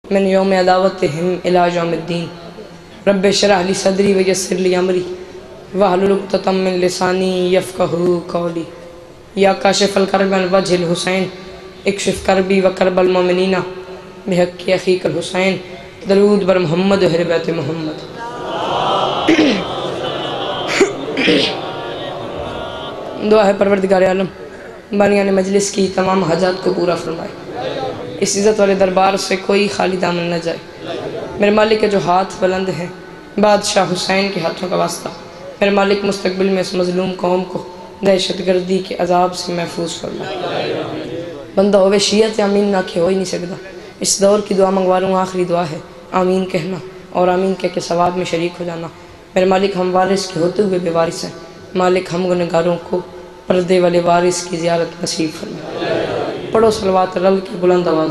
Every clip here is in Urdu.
من یوم عداوتہم الی یوم الدین رب اشرح لی صدری ویسر لی امری واحلل عقدۃ من لسانی یفقہوا قولی یا کاشف الکرب عن وجہ الحسین اکشف کربی و کرب المؤمنین بحق اخیک الحسین درود بر محمد و اہل بیت محمد۔ دعا ہے پروردگار عالم بانیان مجلس کی تمام حاجات کو پورا فرمائے، اس عزت والے دربار سے کوئی خالی دامن نہ جائے۔ میرے مالک کے جو ہاتھ بلند ہیں بادشاہ حسین کے ہاتھوں کا واسطہ، میرے مالک مستقبل میں اس مظلوم قوم کو دہشت گردی کے عذاب سے محفوظ فرمائے۔ بندہ ہوئے شیعت آمین نہ کہ ہو ہی نہیں سکتا۔ اس دور کی دعا منگوا رہا ہوں، آخری دعا ہے، آمین کہنا اور آمین کہہ کے ثواب میں شریک ہو جانا۔ میرے مالک ہم وارث کے ہوتے ہوئے بے وارث ہیں، مالک ہم گنہگاروں کو پردے والے وارث کی زیارت نصیب فرمائے۔ پڑھو صلوات رل کی بلند آواز۔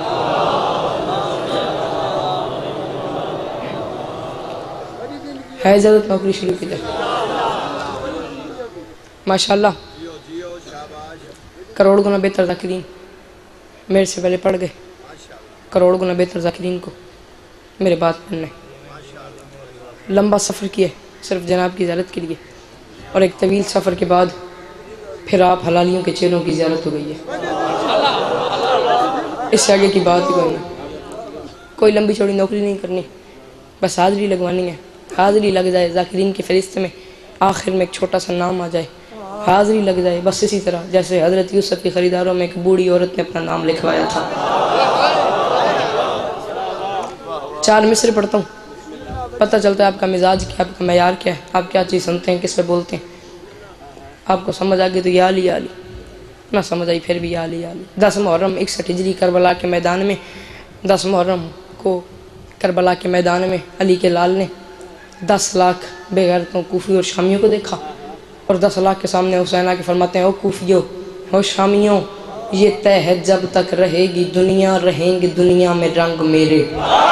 ہے اجازت نوکری شروع کی جائے؟ ماشاءاللہ کروڑ گنا بہتر ذاکرین میرے سے پہلے پڑھ گئے، کروڑ گنا بہتر ذاکرین کو میرے بات پڑھنا ہے۔ لمبا سفر کیا ہے صرف جناب کی زیارت کے لیے، اور ایک طویل سفر کے بعد پھر آپ حلالیوں کے چہروں کی زیارت ہو گئی ہے۔ اس سے آگے کی بات ہی کوئی نہیں، کوئی لمبی چوڑی نوکری نہیں کرنی، بس حاضری لگوانی ہے۔ حاضری لگ جائے ذاکرین کی فہرست میں، آخر میں ایک چھوٹا سا نام آ جائے، حاضری لگ جائے، بس اسی طرح جیسے حضرت یوسف کی خریداروں میں ایک بوڑھی عورت نے اپنا نام لکھوایا تھا۔ 4 مصرع پڑھتا ہوں، پتہ چلتا ہے آپ کا مزاج کیا، آپ کا معیار کیا ہے، آپ کیا چیز سنتے ہیں، کس پہ بولتے ہیں۔ آپ کو سمجھ آ گئی تو یا علی یا علی، نہ سمجھ آئی پھر بھی یا علی یا علی۔ 10 محرم 61 ہجری کربلا کے میدان میں، 10 محرم کو کربلا کے میدان میں علی کے لال نے 10 لاکھ بے غیرتوں کوفی اور شامیوں کو دیکھا، اور 10 لاکھ کے سامنے حسین آ کے فرماتے ہیں او کوفیوں، او شامیوں، یہ طے ہے جب تک رہے گی دنیا، رہیں گے دنیا میں رنگ میرے۔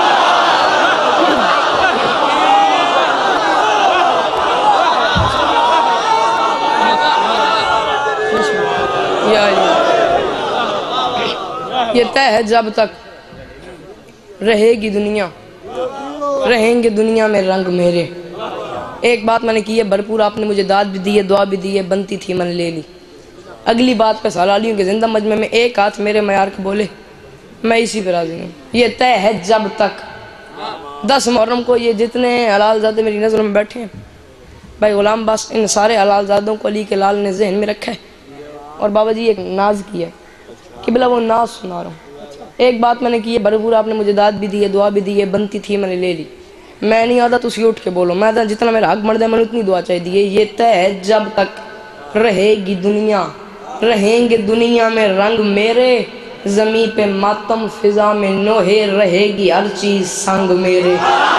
یہ طے ہے جب تک رہے گی دنیا، رہیں گے دنیا میں رنگ میرے۔ ایک بات میں نے کی ہے بھرپور، آپ نے مجھے داد بھی دی ہے، دعا بھی دی ہے، بنتی تھی من لے لی۔ اگلی بات پہ حلالیوں کے زندہ مجمع میں ایک ہاتھ میرے معیار کے بولے، میں اسی پہ راضی ہوں۔ یہ طے ہے جب تک 10 محرم کو یہ جتنے حلال زادے میری نظروں میں بیٹھے ہیں، بھائی غلام باس ان سارے حلال زادوں کو علی کے لال نے ذہن میں رکھا ہے، اور بابا جی ایک ناز کیا ہے، قبلہ وہ ناز سنا رہا ہوں۔ ایک بات میں نے کی ہے بھرپور، آپ نے مجھے داد بھی دی ہے، دعا بھی دی ہے، بنتی تھی میں نے لے لی۔ میں نہیں آتا تو اسی اٹھ کے بولو، میں جتنا میرا حق مرد ہے میں نے اتنی دعا چاہیے دی ہے۔ یہ طے ہے جب تک رہے گی دنیا، رہیں گے دنیا میں رنگ میرے، زمین پہ ماتم فضا میں نوحے، رہے گی ہر چیز سنگ میرے۔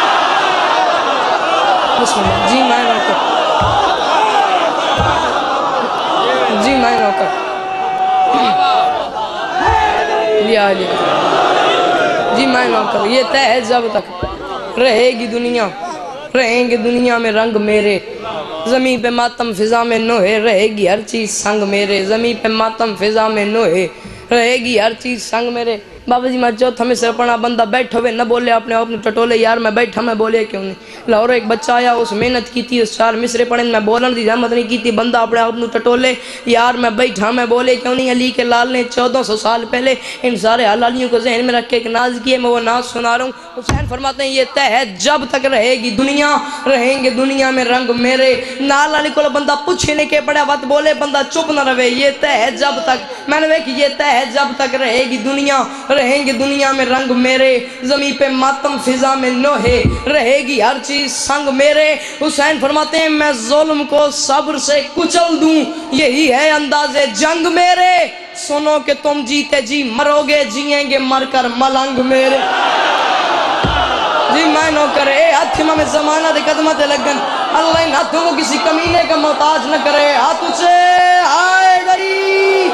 بسم اللہ۔ جی میں نوکر، جی میں نوکر، لیا لیا، جی میں نوکر۔ یہ طے ہے جب تک رہے گی دنیا، رہیں گے دنیا میں رنگ میرے، زمین پہ ماتم فضا میں نوحے، رہے گی ہر چیز سنگ میرے، زمین پہ ماتم فضا میں نوحے، رہے گی ہر چیز سنگ میرے۔ بابا جی میں چوتھا میں سر پڑھا، بندہ بیٹھا ہوئے نہ بولے اپنے آپ نے ٹٹولے، یار میں بیٹھا میں بولے کیوں نہیں۔ لاہور ایک بچہ آیا، اس محنت کی تھی، اس 4 مصرع پڑھیں، میں بولن دی زحمت نہیں کی تھی، بندہ اپنے آپ نے ٹٹولے، یار میں بیٹھا میں بولے کیوں نہیں۔ علی کے لال نے 1400 سال پہلے ان سارے حلالیوں کو ذہن میں رکھ کے ایک ناز کیے، میں وہ ناز سنا رہا ہوں۔ حسین فرماتے ہیں یہ طے ہے جب تک رہے گی دنیا، رہیں گے دنیا میں رنگ میرے۔ نال علی کو بندہ پوچھنے کے پڑے وقت بولے، بندہ چپ نہ رہے، یہ طے ہے جب تک، میں نے کہ یہ طے ہے جب تک رہے گی دنیا، رہیں گے دنیا میں رنگ میرے، زمین پہ ماتم فضا میں نوحے، رہے گی ہر چیز سنگ میرے۔ حسین فرماتے ہیں میں ظلم کو صبر سے کچل دوں، یہی ہے انداز جنگ میرے، سنو کہ تم جیتے جی مرو گے، جیئیں گے مر کر ملنگ میرے۔ جی میں نوکر، اے ہاتھ میں زمانہ دے قدمہ تے لگن، اللہ ان ہاتھوں کو کسی کمینے کا محتاج نہ کرے، ہاتھ اچھے آئے گری۔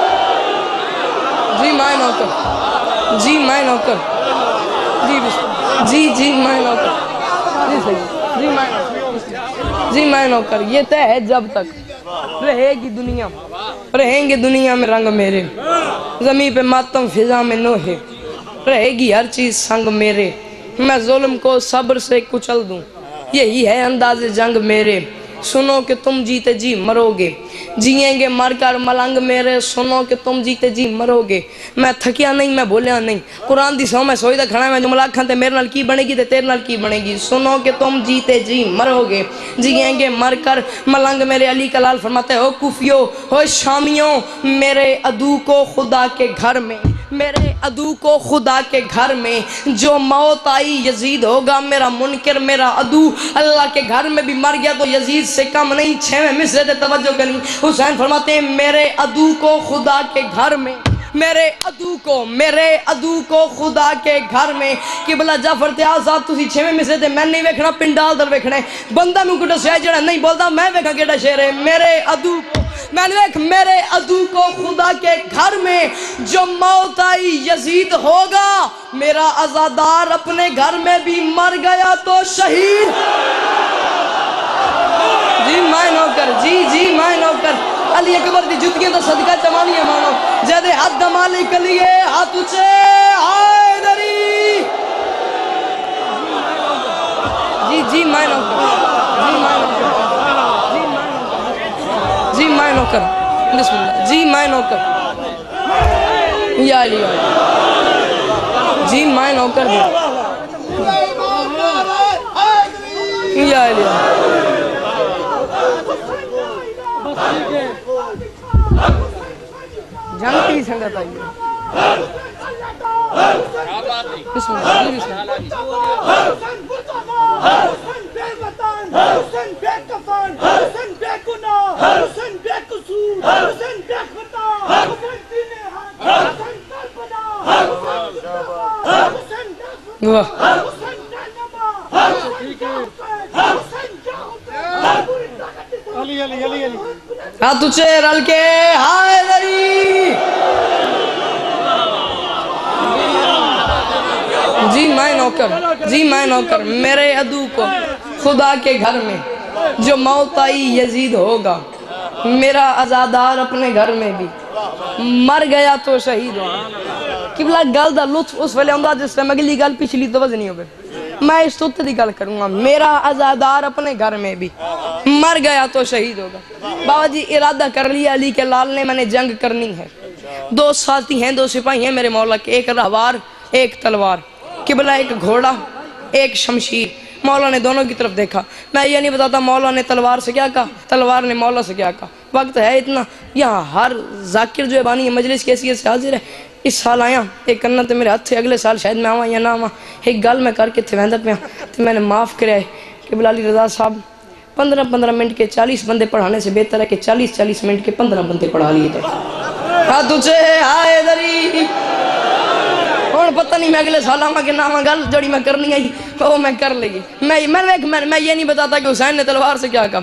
جی میں نوکر، جی میں نوکر، جی جی جی میں نوکر، جی صحیح، جی میں نوکر، جی میں نوکر۔ یہ طے ہے جب تک رہے گی دنیا، رہیں گے دنیا میں رنگ میرے، زمین پہ ماتم فضا میں نوحے، رہے گی ہر چیز سنگ میرے، میں ظلم کو صبر سے کچل دوں، یہی ہے انداز جنگ میرے، سنو کہ تم جیتے جی مرو گے، جیئیں گے مر کر ملنگ میرے، سنو کہ تم جیتے جی مرو گے، میں تھکیا نہیں میں بولیا نہیں، قرآن دی سو میں سوئی دا کھڑا ہے، میں جملہ کھان تے میرے نال کی بنے گی تے تیرے نال کی بنے گی، سنو کہ تم جیتے جی مرو گے، جیئیں گے مر کر ملنگ میرے، علی کلال فرماتے ہو کوفیو ہو شامیوں، میرے عدو کو خدا کے گھر میں، میرے عدو کو خدا کے گھر میں جو موت آئی یزید ہوگا میرا منکر، میرا عدو اللہ کے گھر میں بھی مر گیا تو یزید سے کم نہیں، چھویں مصرے تے توجہ کریں، حسین فرماتے ہیں میرے عدو کو خدا کے گھر میں، میرے عدو کو خدا کے گھر میں، قبلہ جعفر تے آزاد تسی چھویں مصرے تے میں نہیں ویکھنا پنڈال در ویکھنے، بندہ میں کٹا سیا جڑا نہیں بولتا میں ویکھا کیڑا شعر ہے، میرے عدو کو میں نے دیکھ میرے عدو کو خدا کے گھر میں جو موت آئی یزید ہوگا، میرا عزادار اپنے گھر میں بھی مر گیا تو شہید، جی میں نوکر، جی میں نوکر، علی اکبر دی جتگیں تو صدقہ چمانی ہے مانو، جدے حد مالک لیے ہاتھ اچھے آئے دری، جی میں نوکر، جی میں نوکر، بسم اللہ، جی میں نوکر، یا علی جی میں نوکر بھی، یا علی جانتی سنگت آئیے، بسم اللہ، جی بسم اللہ، حسن بے وطن، حسن بے کفن، حسن بے گناہ، حسن بے قصور، حسن بے خطا، حسن سینے حق، حسن کربلا، حسن مصطفیٰ، حسن بے خطا، حسن بے نما، حسن جعفر، حسن جعفر، پوری طاقت علی علی علی علی ہاتھ اچھے رل کے ہائے دری، جی میں نوکر، میرے عدو کو خدا کے گھر میں جو موت آئی یزید ہوگا، میرا عزادار اپنے گھر میں بھی مر گیا تو شہید ہوگا، قبلہ گل دا لطف اس ویلے ہوندہ جس میں اگلی گل پچھلی تو وزنی ہوگی، میں اس تو دی گل کروں گا، میرا عزادار اپنے گھر میں بھی مر گیا تو شہید ہوگا، بابا جی ارادہ کر لیا علی کے لال نے میں نے جنگ کرنی ہے، دو ساتھی ہیں دو سپاہی ہیں میرے مولا کے، ایک رہوار ایک تلوار، قبلہ ایک گھوڑا ایک شمشیر، مولا نے دونوں کی طرف دیکھا، میں یہ نہیں بتاتا مولا نے تلوار سے کیا کہا، تلوار نے مولا سے کیا کہا، وقت ہے اتنا، یہاں ہر ذاکر جو ہے بانی مجلس کی حیثیت سے حاضر ہے، اس سال آیا ایک کنت میرے ہاتھ سے، اگلے سال شاید میں آواں یا نہ آواں، ایک گل میں کر کے تھے ویندہ پہ تو میں نے معاف کریا ہے کہ بلالی رضا صاحب 15 منٹ کے 40 بندے پڑھانے سے بہتر ہے کہ 40 منٹ کے 15 بندے پڑھا لیے تھے، ہاتھ اچھے آئے دری، اور پتہ نہیں میں اگلے سال آواں کہ نہ آواں، گل جڑی میں کرنی آئی وہ میں کر لے گی، میں یہ نہیں بتاتا کہ حسین نے تلوار سے کیا کہا،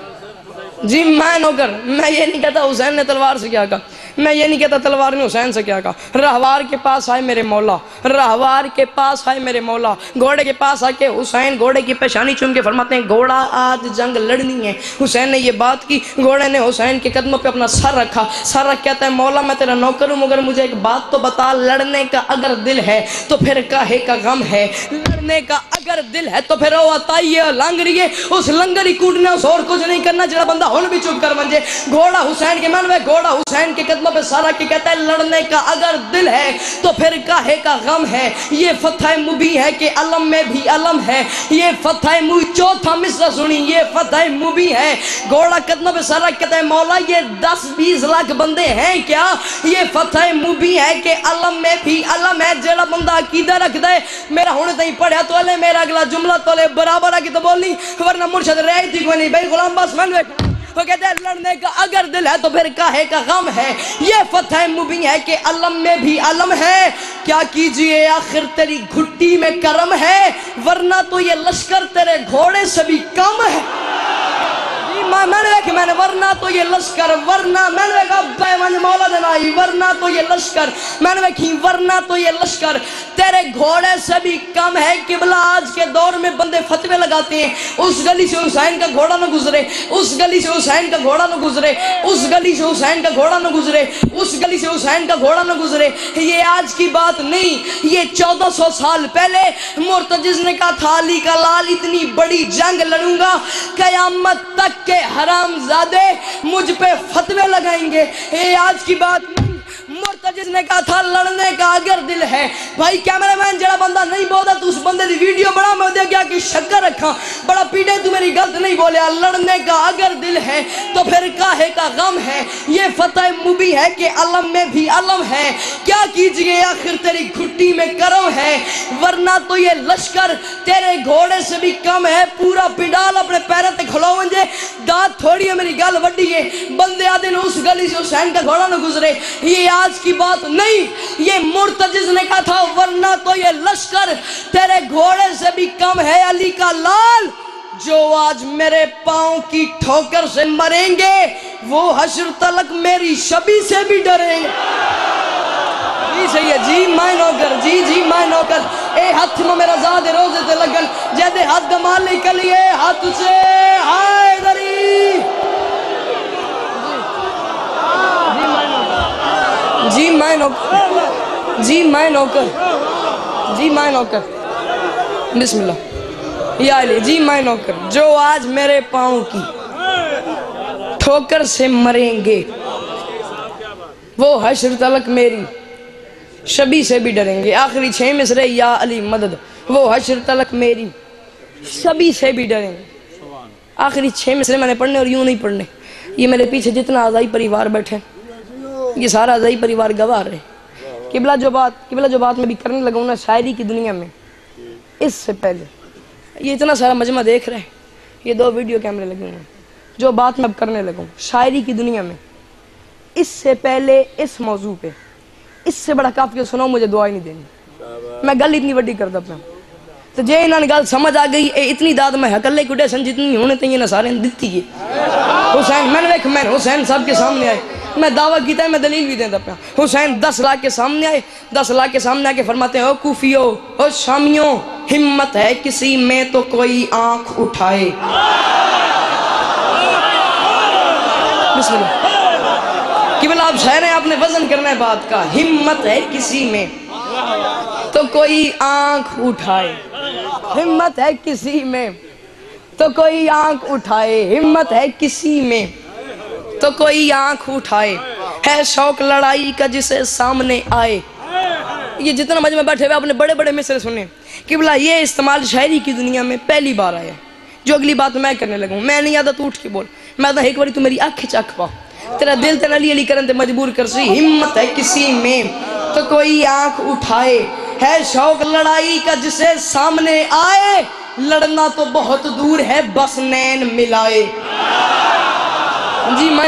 جی میں نوکر، میں یہ نہیں کہتا حسین نے تلوار سے کیا کہا، میں یہ نہیں کہتا تلوار نے حسین سے کیا کہا، رہوار کے پاس آئے میرے مولا، رہوار کے پاس آئے میرے مولا، گھوڑے کے پاس آ کے حسین گھوڑے کی پیشانی چوم کے فرماتے ہیں گھوڑا آج جنگ لڑنی ہے، حسین نے یہ بات کی، گھوڑے نے حسین کے قدموں پہ اپنا سر رکھا، سر رکھ کہتا ہے مولا میں تیرا نوکر ہوں مگر مجھے ایک بات تو بتا، لڑنے کا اگر دل ہے تو پھر کاہے کا غم ہے، لڑنے کا اگر دل ہے تو پھر وہ آتائیے لنگریے، اس لنگری کوٹنے اس اور کچھ نہیں کرنا جڑا بندہ ہون بھی چپ کر منجے، گھوڑا حسین کے من میں، گھوڑا حسین کے قدموں پہ سارا کی کہتا ہے لڑنے کا اگر دل ہے تو پھر کاہے کا غم ہے، یہ فتح مبی ہے کہ علم میں بھی علم ہے، یہ فتح مبی، چوتھا مصرع سنی، یہ فتح مبی ہے، گھوڑا قدموں پہ سارا کہتا ہے مولا یہ 10-20 لاکھ بندے ہیں کیا، یہ فتح مبی ہے کہ علم میں بھی علم ہے، جڑا بندہ عقیدہ رکھ دے، میرا ہونے تھی پڑھیا تو لے، میرا اگلا جملہ تو لے، برابر آگی تو بولنی، ورنہ مرشد رہی تھی کوئی نہیں، بھائی غلام بس میں وہ کہتے ہیں لڑنے کا اگر دل ہے تو پھر کاہے کا غم ہے، یہ فتح مبین ہے کہ علم میں بھی علم ہے، کیا کیجئے آخر تیری گھٹی میں کرم ہے، ورنہ تو یہ لشکر تیرے گھوڑے سے بھی کم ہے، میں نے دیکھ میں نے ورنہ تو یہ لشکر ورنہ میں نے دیکھا پیمان مولا دنائی ورنہ تو یہ لشکر میں نے دیکھی ورنہ تو یہ لشکر تیرے گھوڑے سے بھی کم ہے قبلہ آج کے دور میں بندے فتوے لگاتے ہیں اس گلی سے حسین کا گھوڑا نہ گزرے اس گلی سے حسین کا گھوڑا نہ گزرے اس گلی سے حسین کا گھوڑا نہ گزرے اس گلی سے حسین کا گھوڑا نہ گزرے یہ آج کی بات نہیں یہ 1400 سال پہلے مرتجز نے کہا تھا علی کا لال اتنی بڑی جنگ لڑوں گا قیامت تک کے حرام زادے مجھ پہ فتوے لگائیں گے یہ آج کی بات نہیں مرتجز نے کہا تھا لڑنے کا اگر دل ہے بھائی کیمرہ مین جڑا بندہ نہیں بولتا تو اس بندے دی ویڈیو بڑا میں دے گیا کہ شکر رکھا بڑا پیٹے تو میری غلط نہیں بولیا لڑنے کا اگر دل ہے تو پھر کاہے کا غم ہے یہ فتح مبی ہے کہ علم میں بھی علم ہے کیا کیجئے آخر تیری گھٹی میں کرم ہے ورنہ تو یہ لشکر تیرے گھوڑے سے بھی کم ہے پورا پنڈال اپنے پیرے تے کھلو ونجے دانت تھوڑی ہے میری گل وڈی ہے بندے آدھے اس گلی سے حسین کا گھوڑا نہ گزرے یہ آج کی بات نہیں یہ مرتجز نے کہا تھا ورنہ تو یہ لشکر تیرے گھوڑے سے بھی کم ہے علی کا لال جو آج میرے پاؤں کی ٹھوکر سے مریں گے وہ حشر تلک میری شبی سے بھی ڈریں گے جی صحیح ہے جی میں نوکر جی میں نوکر اے ہاتھ میں میرا زاد روزے تے لگن جیدے ہاتھ دمال نکلیے ہاتھ سے ہائے دری جی میں نوکر بسم اللہ یا علی جی میں نوکر جو آج میرے پاؤں کی ٹھوکر سے مریں گے وہ حشر تلک میری شبی سے بھی ڈریں گے آخری 6 مصرے یا علی مدد وہ حشر تلک میری شبی سے بھی ڈریں گے آخری 6 مصرے میں نے پڑھنے اور یوں نہیں پڑھنے یہ میرے پیچھے جتنا آزائی پریوار بیٹھے یہ سارا آزائی پریوار گواہ رہے قبلہ جو بات میں بھی کرنے لگا ہوں نا شاعری کی دنیا میں اس سے پہلے یہ اتنا سارا مجمع دیکھ رہے ہیں یہ 2 ویڈیو کیمرے لگے ہوئے ہیں جو بات میں اب کرنے لگا ہوں شاعری کی دنیا میں اس سے پہلے اس موضوع پہ اس سے بڑا کافی سنو مجھے دعا ہی نہیں دینی میں گل اتنی وڈی کرتا پہ تو جے انہوں نے گل سمجھ آ گئی اتنی داد میں حقلے کٹے سن جتنی ہونے تھی یہ سارے دیتی ہے حسین میں نے حسین صاحب کے سامنے آئے میں دعویٰ کیتا ہے میں دلیل بھی دیتا پیا حسین 10 لاکھ کے سامنے آئے 10 لاکھ کے سامنے آ کے فرماتے ہیں او کوفیو او شامیوں ہمت ہے کسی میں تو کوئی آنکھ اٹھائے بسم اللہ قبلہ آپ شاعر ہیں آپ نے وزن کرنا ہے بات کا ہمت ہے کسی میں تو کوئی آنکھ اٹھائے ہمت ہے کسی میں تو کوئی آنکھ اٹھائے ہمت ہے کسی میں تو کوئی آنکھ اٹھائے ہے شوق لڑائی کا جسے سامنے آئے یہ جتنا مجمع بیٹھے ہوئے آپ نے بڑے بڑے مصرے سنے قبلہ یہ استعمال شاعری کی دنیا میں پہلی بار آیا ہے جو اگلی بات میں کرنے لگوں میں نہیں یادہ تو اٹھ کے بول میں تو ایک باری تو میری آنکھ چک پا تیرا دل تے علی علی کرن تے مجبور کر سی ہمت ہے کسی میں تو کوئی آنکھ اٹھائے ہے شوق لڑائی کا جسے سامنے آئے لڑنا تو بہت دور ہے بس نین ملائے جی میں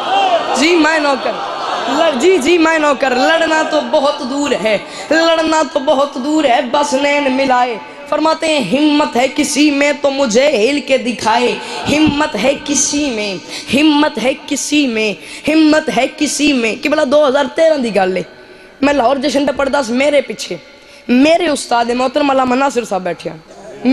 نوکر لڑنا تو بہت دور ہے بس نین ملائے فرماتے ہیں ہمت ہے کسی میں تو مجھے ہل کے دکھائے ہمت ہے کسی میں کہ بلا 2013 دی گل ہے میں لاہور جشن پہ پڑھدا میرے پیچھے میرے استاد محترم علامہ ناصر صاحب بیٹھے ہیں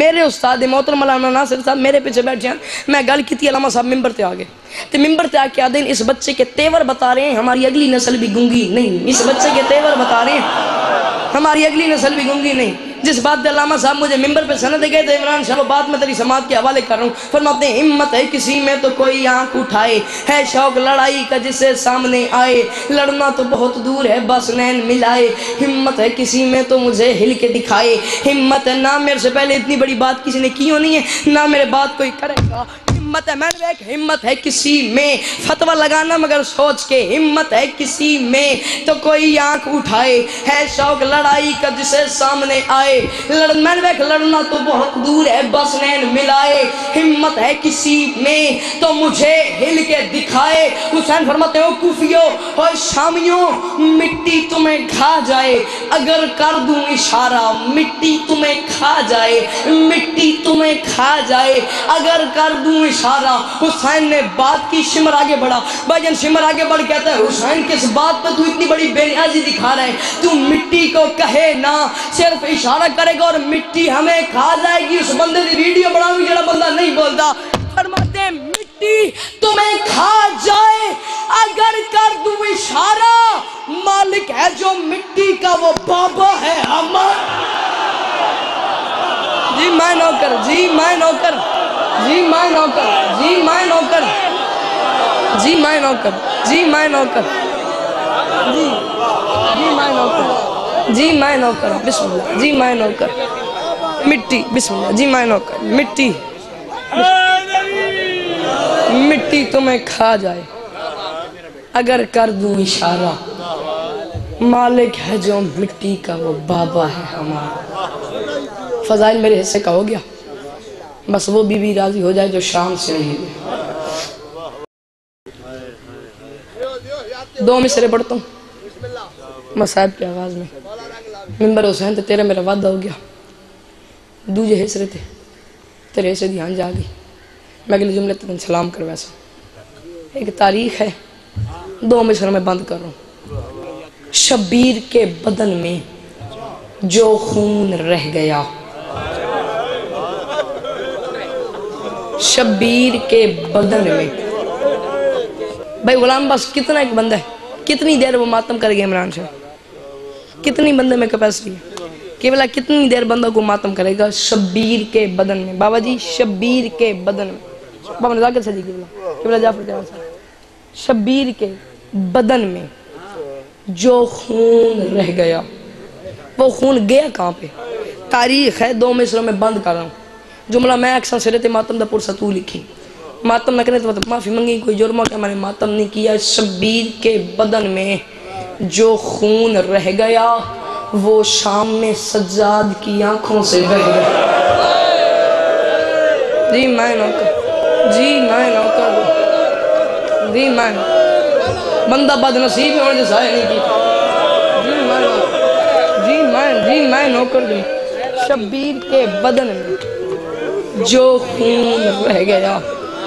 میرے پیچھے بیٹھے ہیں میں گل کی تھی علامہ صاحب ممبر تے آگے تو ممبر تے آکے آدھیں اس بچے کے تیور بتا رہے ہیں ہماری اگلی نسل بھی گنگی نہیں اس بچے کے تیور بتا رہے ہیں ہماری اگلی نسل بھی گنگی نہیں جس بات پہ علامہ صاحب مجھے ممبر پہ سند گئے تھے عمران شاہ وہ بات میں تیری سماعت کے حوالے کر رہا ہوں فرماتے ہیں ہمت ہے کسی میں تو کوئی آنکھ اٹھائے ہے شوق لڑائی کا جسے سامنے آئے لڑنا تو بہت دور ہے بس نین ملائے ہمت ہے کسی میں تو مجھے ہل کے دکھائے ہمت ہے نہ میرے سے پہلے اتنی بڑی بات کسی نے کی ہونی ہے نہ میرے بات کوئی کرے گا ہمت ہے کسی میں فتوہ لگانا مگر سوچ کے ہمت ہے کسی میں تو کوئی آنکھ اٹھائے ہے شوق لڑائی کا جسے سامنے آئے لڑنا تو بہت دور ہے بس نین ملائے ہمت ہے کسی میں تو مجھے ہل کے دکھائے حسین فرماتے ہو کوفیو اور شامیوں مٹی تمہیں کھا جائے اگر کر دوں اشارہ مٹی تمہیں کھا جائے اگر کر دوں اشارہ اشارہ. حسین نے بات کی, شمر آگے بڑھا. بھائی جان شمر آگے بڑھ کہتا ہے حسین کس بات پہ تو اتنی بڑی بے نیازی دکھا رہا ہے, تو مٹی کو کہے نہ, صرف اشارہ کرے گا اور مٹی ہمیں کھا جائے گی. اس بندے دی ویڈیو بناوی جڑا بندہ نہیں بولتا. فرماتے ہیں مٹی تمہیں کھا جائے اگر کر دوں اشارہ, مالک ہے جو مٹی کا وہ بابا ہے ہمارا. جی میں نوکر, جی میں نوکر, جی میں نوکر, جی میں نوکر, جی میں نوکر, جی میں نوکر, جی جی میں نوکر, جی میں نوکر, بسم اللہ, جی میں نوکر. مٹی, بسم اللہ, جی میں نوکر. مٹی, مٹی تمہیں کھا جائے اگر کر دوں اشارہ, مالک ہے جو مٹی کا وہ بابا ہے ہمارا. فضائل میرے حصے کا ہو گیا, بس وہ بی بی راضی ہو جائے جو شام سے نہیں ہے. 2 مصرے پڑھتا ہوں مصائب کی آواز میں. ممبر حسین تے تیرا میرا وعدہ ہو گیا, دوجے حصے تھے تیرے حصے دھیان جا گئی. میں اگلے جملے تک سلام کر ویسا. ایک تاریخ ہے, 2 مصروں میں بند کر رہا ہوں. شبیر کے بدن میں جو خون رہ گیا, شبیر کے بدن میں. بھائی غلام بس کتنا ایک بندہ ہے, کتنی دیر وہ ماتم کرے گا عمران شاہ, کتنی بندے میں کیپیسٹی ہے کہ بلا کتنی دیر بندہ کو ماتم کرے گا شبیر کے بدن میں. بابا جی شبیر کے بدن میں, بابا نزاکت صدیقی کہ بلا جعفر جان صاحب, شبیر کے بدن میں جو خون رہ گیا, وہ خون گیا کہاں پہ؟ تاریخ ہے, 2 مصروں میں بند کر رہا ہوں. جملہ میں اکثر سرت ماتم دا پرسہ تو لکھی, ماتم نہ کرنے تو معافی منگی, کوئی جرمہ کہ میں نے ماتم نہیں کیا. شبیر کے بدن میں جو خون رہ گیا وہ شام میں سجاد کی آنکھوں سے بہ گیا. جی میں نوکر, جی میں نوکر, جی میں بندہ بد نصیب ہونے جیسا ہے نہیں کی. جی میں نوکر, جی میں نوکر. جی شبیر کے بدن میں جو خون رہ گیا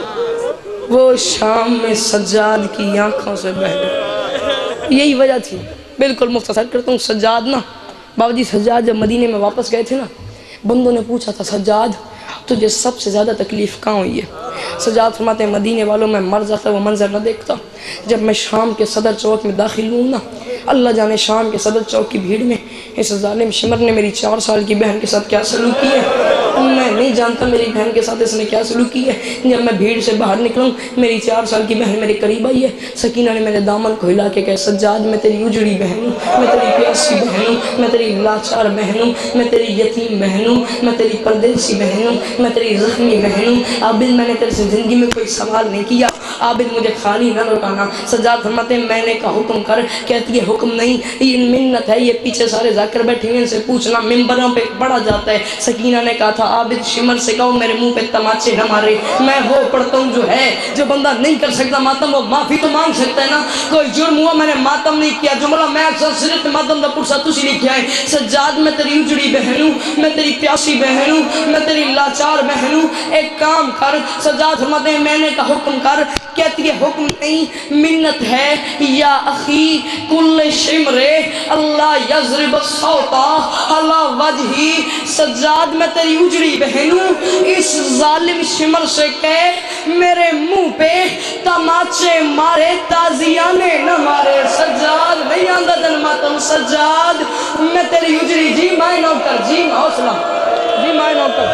وہ شام میں سجاد کی آنکھوں سے بہ گیا. یہی وجہ تھی. بالکل مختصر کرتا ہوں. سجاد نا, بابا جی سجاد جب مدینے میں واپس گئے تھے نا, بندوں نے پوچھا تھا سجاد تجھے سب سے زیادہ تکلیف کہاں ہوئی ہے؟ سجاد فرماتے ہیں مدینے والوں میں مر جاتا وہ منظر نہ دیکھتا. جب میں شام کے صدر چوک میں داخل ہوں نا, اللہ جانے شام کے صدر چوک کی بھیڑ میں اس ظالم شمر نے میری 4 سال کی بہن کے ساتھ کیا سلوک کی ہے. میں نہیں جانتا میری بہن کے ساتھ اس نے کیا سلوک کی ہے. جب میں بھیڑ سے باہر نکلوں, میری 4 سال کی بہن میرے قریب آئی ہے. سکینہ نے میرے دامن کو ہلا کے کہا سجاد میں تیری اجڑی بہن ہوں, میں تیری پیاسی بہن ہوں, میں تیری لاچار بہن ہوں, میں تیری یتیم بہن ہوں, میں تیری پردیسی بہن ہوں, میں تیری زخمی بہن ہوں. عابد میں نے تیرے سے زندگی میں کوئی سوال نہیں کیا, عابد مجھے خالی نہ لوٹانا. سجاد فرماتے ہیں میں نے کہا حکم کر. کہتی ہے حکم نہیں, یہ منت ہے, یہ پیچھے سارے ذاکر بیٹھے ہیں, ان سے پوچھنا ممبروں پہ بڑا جاتا ہے. سکینہ نے کہا تھا عابد شمر سے کہو میرے منہ پہ تماچے نہ مارے. میں وہ پڑھتا ہوں جو ہے, جو بندہ نہیں کر سکتا ماتم وہ معافی تو مانگ سکتا ہے نا. کوئی جرم ہوا میں نے ماتم نہیں کیا. جملہ میں اکثر صرف ماتم دا پرسہ تسی لکھیا ہے. سجاد میں تیری اجڑی بہن ہوں, میں تیری پیاسی بہن ہوں, میں تیری لاچار بہن ہوں. ایک کام کر. سجاد فرماتے ہیں میں نے کہا حکم کر. کہتی ہے حکم نہیں, منت ہے. یا اخی کل شمر اللہ یضرب الصوتا علی وجہی. سجاد میں تیری اجڑی بہن ہوں, اس ظالم شمر سے کہے میرے منہ پہ تماچے مارے تازیانے نہ مارے. سجاد نہیں آندہ دن ماتم. سجاد میں تیری اجڑی, جی میں نوکر, جی حوصلہ, جی میں نوکر,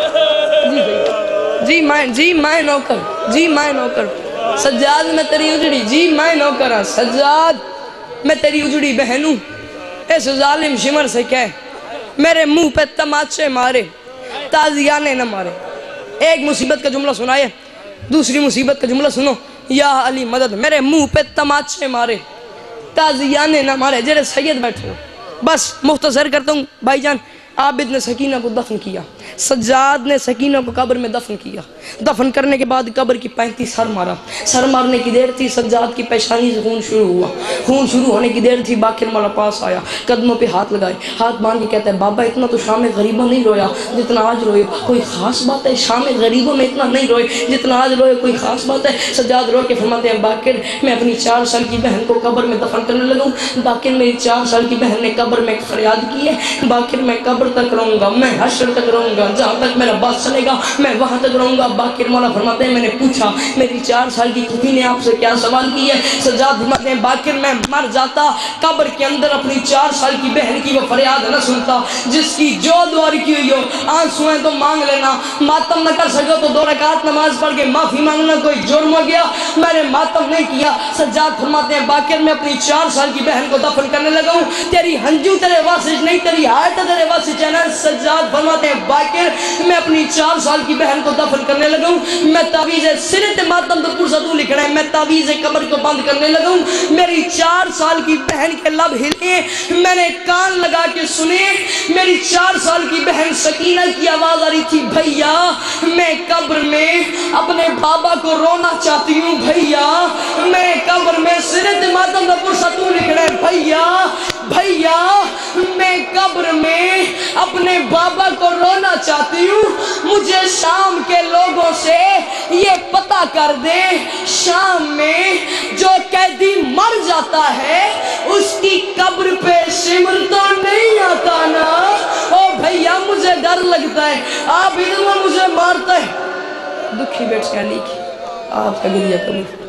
جی میں نوکر, جی میں نوکر. سجاد میں تیری اجڑی, جی میں نوکر ہوں. سجاد میں تیری اجڑی بہن ہوں, اس ظالم شمر سے کہے میرے منہ پہ تماچے مارے تازیانے نہ مارے. ایک مصیبت کا جملہ سنائے, دوسری مصیبت کا جملہ سنو. یا علی مدد, میرے منہ پہ تماچے مارے تازیانے نہ مارے. جیرے سید بیٹھے ہو, بس مختصر کرتا ہوں. بھائی جان عابد نے سکینہ کو دفن کیا. سجاد نے سکینہ کو قبر میں دفن کیا. دفن کرنے کے بعد قبر کی 35 سر مارا. سر مارنے کی دیر تھی, سجاد کی پیشانی سے خون شروع ہوا. خون شروع ہونے کی دیر تھی, باقر مولا پاس آیا, قدموں پہ ہاتھ لگائے, ہاتھ باندھ کے کہتا ہے بابا اتنا تو شام غریبوں نہیں رویا جتنا آج روئے. کوئی خاص بات ہے؟ شام غریبوں میں اتنا نہیں روئے جتنا آج روئے, کوئی خاص بات ہے؟ سجاد رو کے فرماتے ہیں باقر میں اپنی 4 سال کی بہن کو قبر میں دفن کرنے لگا ہوں. باقر میری 4 سال کی بہن نے قبر میں ایک فریاد کی ہے, باقر میں قبر تک رہوں گا, میں حشر تک رہوں گا, جہاں تک میرا باس چلے گا میں وہاں تک رہوں گا. باقر مولا فرماتے ہیں میں نے پوچھا میری 4 سال کی کھوپھی نے آپ سے کیا سوال کی ہے؟ سجاد فرماتے ہیں باقر میں مر جاتا قبر کے اندر اپنی 4 سال کی بہن کی وہ فریاد نہ سنتا. جس کی جو دعا کی ہوئی ہو آنسو ہیں تو مانگ لینا, ماتم نہ کر سکو تو 2 رکعت نماز پڑھ کے معافی مانگنا. کوئی جرم ہو گیا میں نے ماتم نہیں کیا. سجاد فرماتے ہیں باقر میں اپنی 4 سال کی بہن کو دفن کرنے لگا ہوں. تیری ہنجو تیرے واسج نہیں, تیری ہائٹ تیرے واسج ہے نا. سجاد فرماتے ہیں باقر میں اپنی 4 سال کی بہن کو دفن کرنے لگا ہوں. میں تعویذ سرت ماتم تو پرسدو لکھنا ہے, میں تعویذ قبر کو بند کرنے لگا ہوں. میری 4 سال کی بہن کے لب ہلے, میں نے کان لگا کے سنے. میری 4 سال کی بہن سکینہ کی آواز آ رہی تھی بھیا میں قبر میں اپنے بابا کو رونا چاہتی ہوں, بھیا میں قبر میں سرت ماتم تو پرسدو لکھنا ہے, بھیا میں قبر میں اپنے بابا کو رونا چاہتی ہوں. مجھے شام کے لوگوں سے یہ پتہ کر دے شام میں جو قیدی مر جاتا ہے اس کی قبر پہ سمر تو نہیں آتا نا. او بھیا مجھے ڈر لگتا ہے, آپ ادھر مجھے مارتا ہے. دکھی بیٹھ کے علی کی آپ کا گریہ کبھی